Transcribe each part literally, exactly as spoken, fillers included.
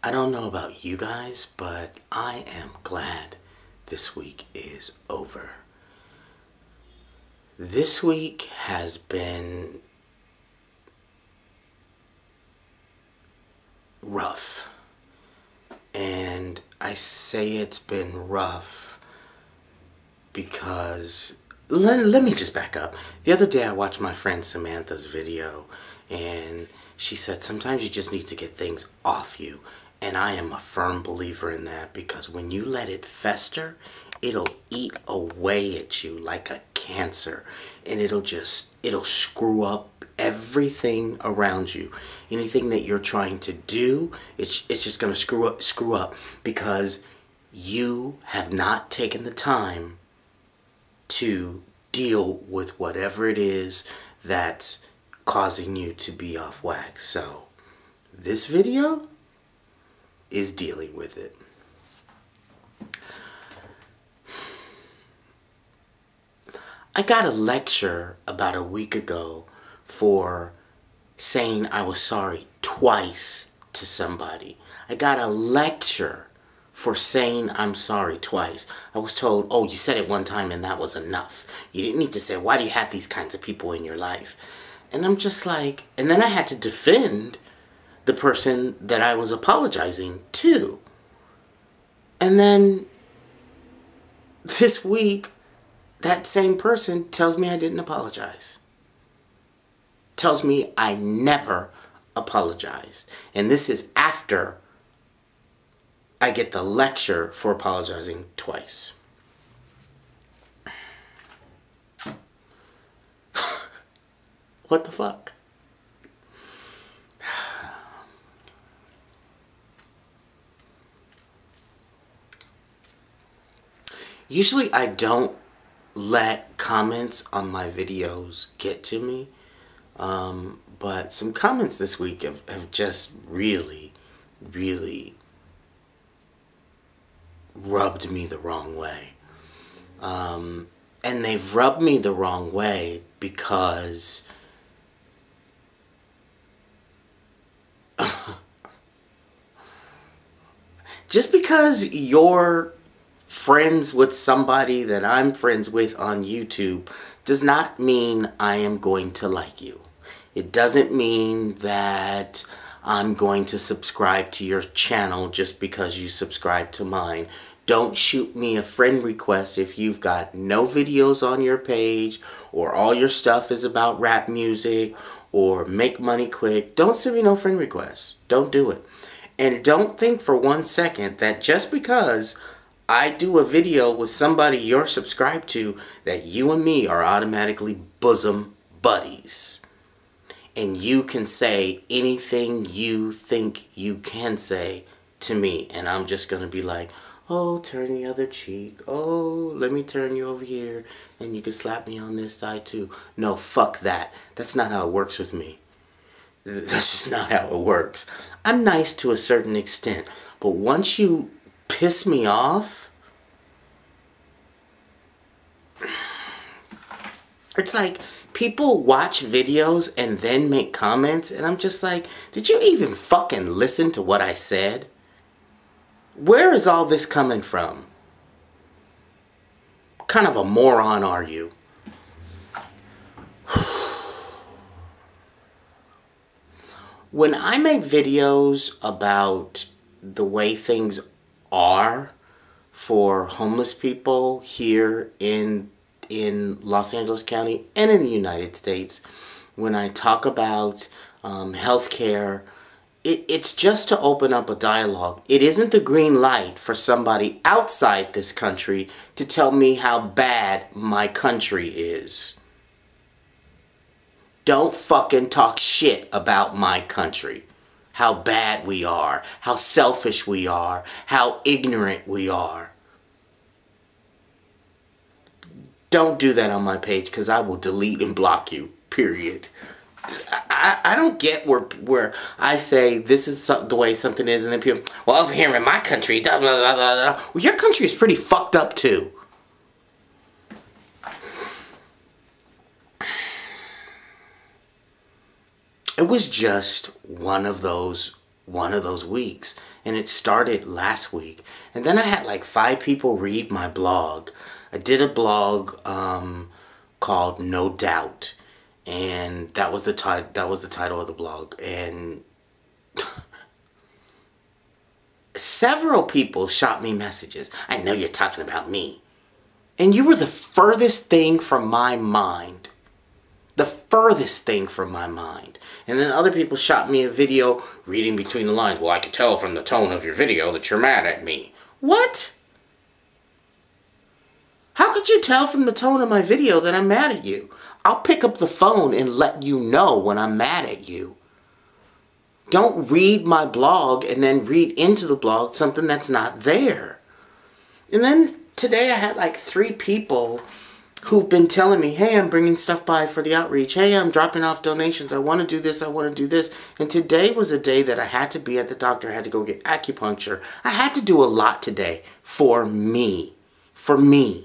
I don't know about you guys, but I am glad this week is over. This week has been rough. And I say it's been rough because, let, let me just back up. The other day I watched my friend Samantha's video and she said sometimes you just need to get things off you. And I am a firm believer in that, because when you let it fester, it'll eat away at you like a cancer. And it'll just, it'll screw up everything around you. Anything that you're trying to do, it's, it's just going to screw up, screw up because you have not taken the time to deal with whatever it is that's causing you to be off whack. So, this video is dealing with it. I got a lecture about a week ago for saying I was sorry twice to somebody. I got a lecture for saying I'm sorry twice. I was told, oh, you said it one time and that was enough. You didn't need to say, why do you have these kinds of people in your life? And I'm just like, and then I had to defend the person that I was apologizing to. And then this week, that same person tells me I didn't apologize. Tells me I never apologized. And this is after I get the lecture for apologizing twice. What the fuck? Usually I don't let comments on my videos get to me, um, but some comments this week have, have just really, really rubbed me the wrong way. Um, and they've rubbed me the wrong way because just because you're friends with somebody that I'm friends with on YouTube does not mean I am going to like you. It doesn't mean that I'm going to subscribe to your channel just because you subscribe to mine. Don't shoot me a friend request if you've got no videos on your page, or all your stuff is about rap music or make money quick. Don't send me no friend requests. Don't do it. And don't think for one second that just because I do a video with somebody you're subscribed to, that you and me are automatically bosom buddies. And you can say anything you think you can say to me. And I'm just going to be like, oh, turn the other cheek. Oh, let me turn you over here. And you can slap me on this side too. No, fuck that. That's not how it works with me. That's just not how it works. I'm nice to a certain extent. But once you piss me off, it's like people watch videos and then make comments, and I'm just like, did you even fucking listen to what I said? Where is all this coming from? What kind of a moron are you? When I make videos about the way things are for homeless people here in in Los Angeles County and in the United States, when I talk about um, healthcare, it, it's just to open up a dialogue. It isn't the green light for somebody outside this country to tell me how bad my country is. Don't fucking talk shit about my country. How bad we are, how selfish we are, how ignorant we are. Don't do that on my page, because I will delete and block you, period. I, I don't get where where I say this is so, the way something is, and then people, well, over here in my country, blah, blah, blah, blah. Well, your country is pretty fucked up too. It was just one of those one of those weeks. And it started last week. And then I had like five people read my blog. I did a blog um, called No Doubt. And that was the ti- that was the title of the blog. And several people shot me messages. I know you're talking about me. And you were the furthest thing from my mind. The furthest thing from my mind. And then other people shot me a video reading between the lines. Well, I could tell from the tone of your video that you're mad at me. What? How could you tell from the tone of my video that I'm mad at you? I'll pick up the phone and let you know when I'm mad at you. Don't read my blog and then read into the blog something that's not there. And then today I had like three people who've been telling me, hey, I'm bringing stuff by for the outreach. Hey, I'm dropping off donations. I want to do this. I want to do this. And today was a day that I had to be at the doctor. I had to go get acupuncture. I had to do a lot today for me. For me.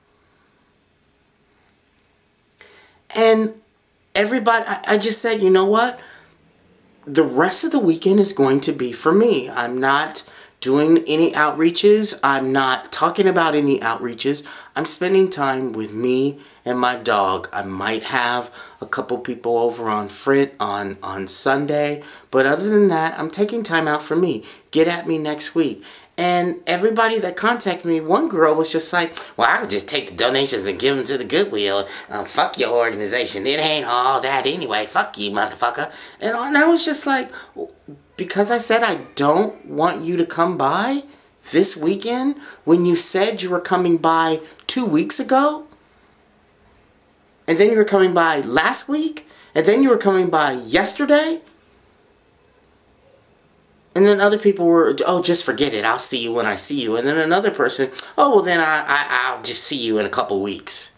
And everybody, I, I just said, you know what? The rest of the weekend is going to be for me. I'm not doing any outreaches. I'm not talking about any outreaches. I'm spending time with me and my dog. I might have a couple people over on Frit on, on Sunday. But other than that, I'm taking time out for me. Get at me next week. And everybody that contacted me, one girl was just like, well, I could just take the donations and give them to the Goodwill. Um, fuck your organization. It ain't all that anyway. Fuck you, motherfucker. And I was just like, because I said I don't want you to come by this weekend when you said you were coming by two weeks ago, and then you were coming by last week, and then you were coming by yesterday, and then other people were, oh, just forget it. I'll see you when I see you. And then another person, oh, well, then I, I, I'll just see you in a couple weeks.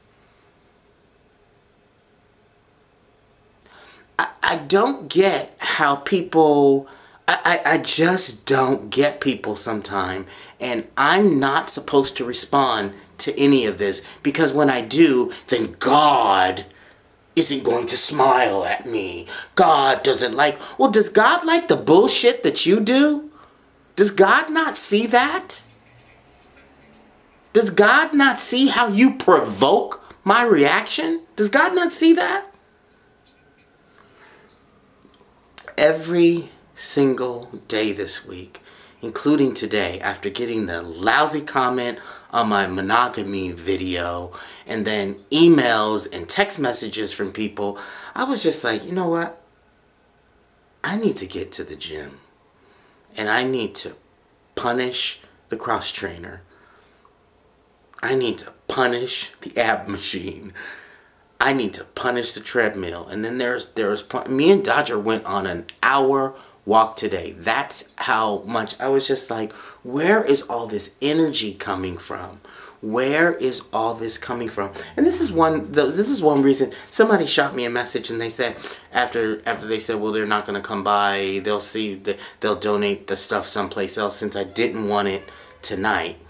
I, I don't get how people... I, I just don't get people sometime, and I'm not supposed to respond to any of this, because when I do, then God isn't going to smile at me. God doesn't like... Well, does God like the bullshit that you do? Does God not see that? Does God not see how you provoke my reaction? Does God not see that? Every single day this week, including today, after getting the lousy comment on my monogamy video and then emails and text messages from people, I was just like, you know what? I need to get to the gym and I need to punish the cross trainer. I need to punish the ab machine. I need to punish the treadmill. And then there's there's me and Dodger went on an hour walk today. That's how much I was just like, where is all this energy coming from? Where is all this coming from? And this is one this is one reason somebody shot me a message and they said after after they said, well, they're not going to come by, they'll see the, they'll donate the stuff someplace else, since I didn't want it tonight.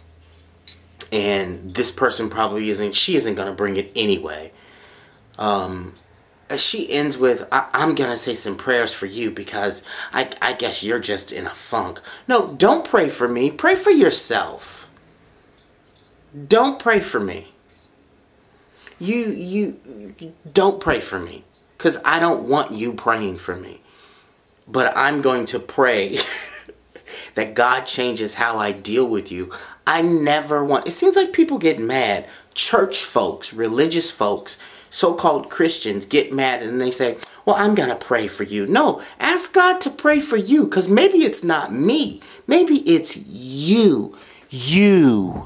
And this person probably isn't, she isn't going to bring it anyway. Um She ends with, I I'm going to say some prayers for you because I, I guess you're just in a funk. No, don't pray for me. Pray for yourself. Don't pray for me. You, you, don't pray for me. Because I don't want you praying for me. But I'm going to pray that God changes how I deal with you. I never want... It seems like people get mad. Church folks, religious folks, so-called Christians get mad and they say, well, I'm going to pray for you. No, ask God to pray for you, because maybe it's not me. Maybe it's you. You.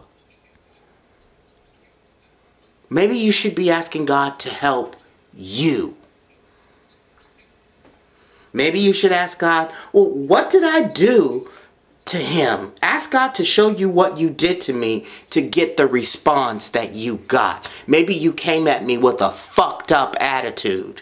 Maybe you should be asking God to help you. Maybe you should ask God, well, what did I do to him? Ask God to show you what you did to me to get the response that you got. Maybe you came at me with a fucked up attitude.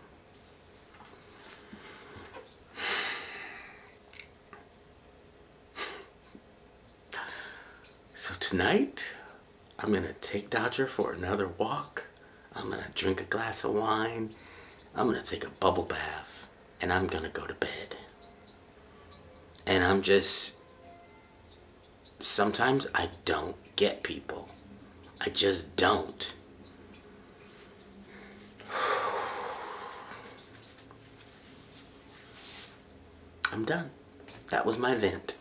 So tonight, I'm going to take Dodger for another walk. I'm going to drink a glass of wine. I'm going to take a bubble bath. And I'm going to go to bed. I'm just, sometimes I don't get people. I just don't. I'm done. That was my vent.